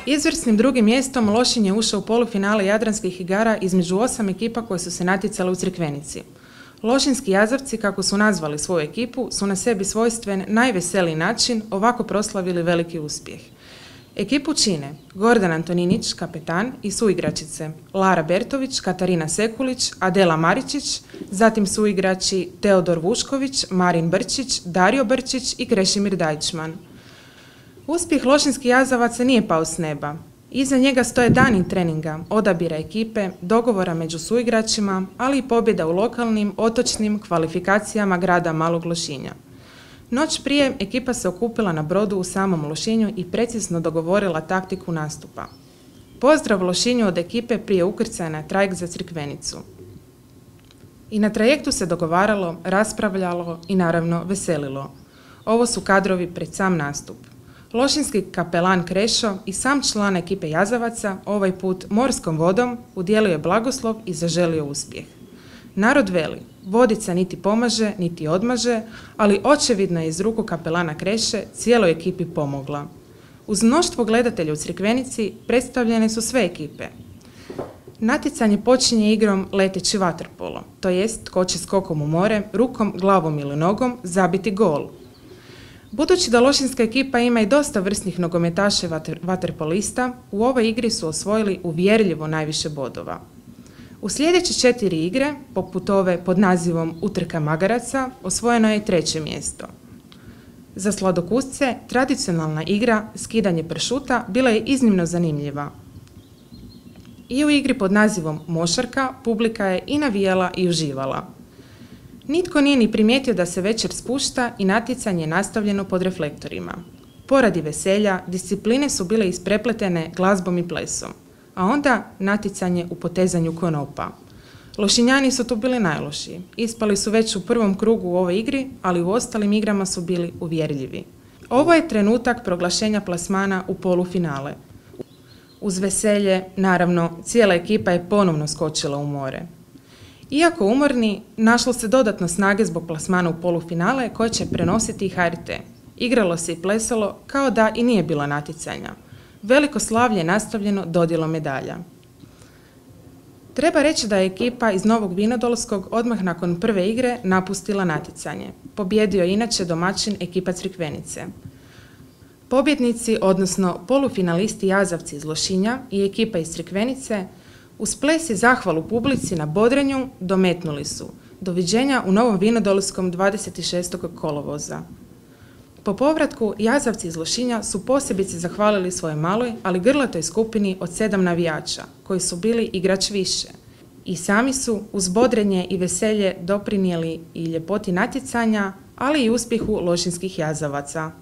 Izvrsnim drugim mjestom Lošinj je ušao u polufinale Jadranskih igara između 8 ekipa koje su se natjecale u Crikvenici. Lošinjski jazavci, kako su nazvali svoju ekipu, su na sebi svojstven najveseliji način ovako proslavili veliki uspjeh. Ekipu čine Gordan Antoninić, kapetan, i suigračice Lara Bertović, Katarina Sekulić, Adela Maričić, zatim suigrači Teodor Vušković, Marin Brčić, Dario Brčić i Krešimir Dajčman. Uspjeh lošinjskih jazavaca nije pao s neba. Iza njega stoje dani treninga, odabira ekipe, dogovora među suigračima, ali i pobjeda u lokalnim, otočnim kvalifikacijama grada Malog Lošinja. Noć prije ekipa se okupila na brodu u samom Lošinju i precizno dogovorila taktiku nastupa. Pozdrav Lošinju od ekipe prije ukrcaja na trajekt za Crikvenicu. I na trajektu se dogovaralo, raspravljalo i naravno veselilo. Ovo su kadrovi pred sam nastup. Lošinjski kapelan Krešo i sam član ekipe jazavaca ovaj put morskom vodom udijelio je blagoslov i zaželio uspjeh. Narod veli, vodica niti pomaže, niti odmaže, ali očevidno je iz ruku kapelana Kreše cijeloj ekipi pomogla. Uz mnoštvo gledatelja u Crikvenici predstavljene su sve ekipe. Natjecanje počinje igrom leteći vaterpolo, to jest tko će skokom u more, rukom, glavom ili nogom zabiti gol. Budući da lošinjska ekipa ima i dosta vrsnih nogometaša i vaterpolista, u ovoj igri su osvojili uvjerljivo najviše bodova. U sljedeće 4 igre, poput ove pod nazivom Utrka magaraca, osvojeno je 3. mjesto. Za sladokusce, tradicionalna igra skidanje pršuta bila je iznimno zanimljiva. I u igri pod nazivom Mošarka publika je i navijala i uživala. Nitko nije ni primijetio da se večer spušta i natjecanje je nastavljeno pod reflektorima. Poradi veselja, discipline su bile isprepletene glazbom i plesom, a onda natjecanje u potezanju konopa. Lošinjani su tu bili najlošiji. Ispali su već u prvom krugu u ovoj igri, ali u ostalim igrama su bili uvjerljivi. Ovo je trenutak proglašenja plasmana u polufinale. Uz veselje, naravno, cijela ekipa je ponovno skočila u more. Iako umorni, našlo se dodatno snage zbog plasmana u polufinale koje će prenositi i HRT. Igralo se i plesalo kao da i nije bilo natjecanja. Veliko slavlje je nastavljeno dodjelom medalja. Treba reći da je ekipa iz Novog Vinodolskog odmah nakon prve igre napustila natjecanje. Pobjedio je inače domaćin ekipa Crikvenice. Pobjednici, odnosno polufinalisti jazavci iz Lošinja i ekipa iz Crikvenice, uz ples i zahvalu publici na bodrenju dometnuli su doviđenja u Novom Vinodolskom 26. kolovoza. Po povratku, jazavci iz Lošinja su posebice zahvalili svojoj maloj, ali grlatoj skupini od 7 navijača, koji su bili igrač više. I sami su uz bodrenje i veselje doprinijeli i ljepoti natjecanja, ali i uspjehu lošinjskih jazavaca.